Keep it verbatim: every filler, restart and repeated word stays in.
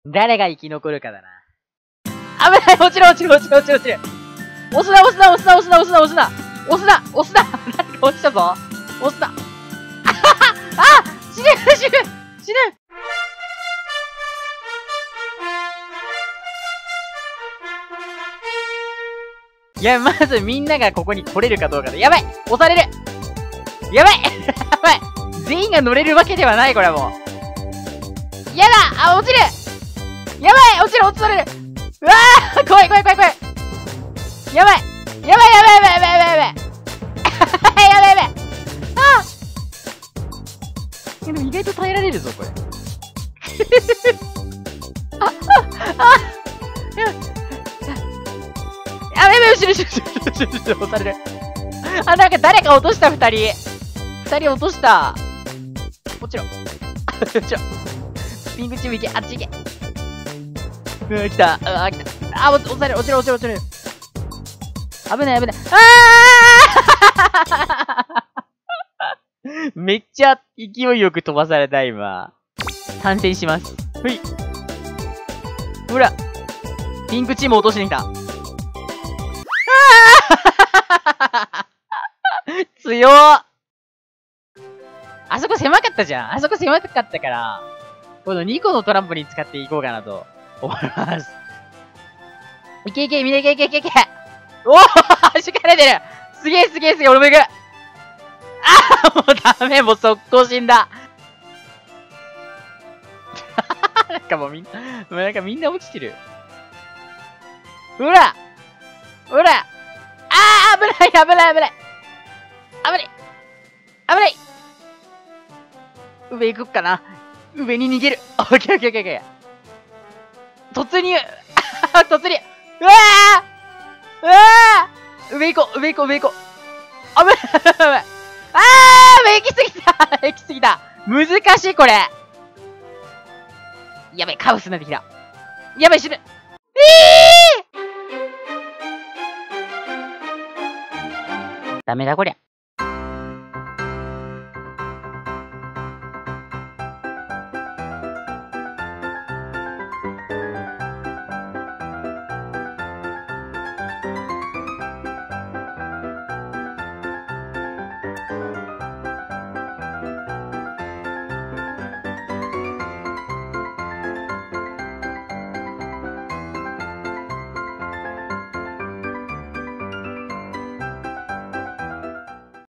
誰が生き残るかだな。危ない、落ちる落ちる落ちる落ちる落ちる。押すな押すな押すな押すな押すな押すな押すな押すななんか落ちたぞ。押すな。ああ死ぬ死ぬ死ぬ。いや、まずみんながここに来れるかどうかで。やばい押される。やばいやばい全員が乗れるわけではない、これはもう。やだあ、落ちるやばい落ちる落ちられる。うわー怖い怖い怖い怖い。やばいやばいやばいやばいやばいやばいやばいやばいやばい。ああでも意外と耐えられるぞ、これ。あ、あ、あ、やばい。やばいやばい、後ろ後ろ後ろ後ろ後ろ押される。あ、なんか誰か落とした、二人。二人落とした。落ちろ。落ちろ。ピンクチーム行け、あっち行け。うわ、来た。うわ、来た。あ、落ちる、落ちる、落ちる、落ちる。危ない、危ない。あーめっちゃ勢いよく飛ばされた、今。参戦します。ほい。ほら。ピンクチーム落としに来た。強っ。あそこ狭かったじゃん。あそこ狭かったから、このにこのトランポリン使っていこうかなと思います。いけいけ、みんないけいけいけいけ。おぉしかれてる。すげえすげえすげえ、俺も行く。ああもうダメ、もう速攻死んだ。なんかもうみんな、もうなんかみんな落ちてる。ほらほらああ危ない危ない危ない危ない危ない上行くかな。上に逃げる。オッケーオッケーオッケーオッケー。突入突入。うわーうわー上行こう上行こう上行こう。危ない危ない危ない。あー上行きすぎた行きすぎた。難しいこれ。やばい、カオスになってきた。やばい、死ぬ。えーダメだこりゃ。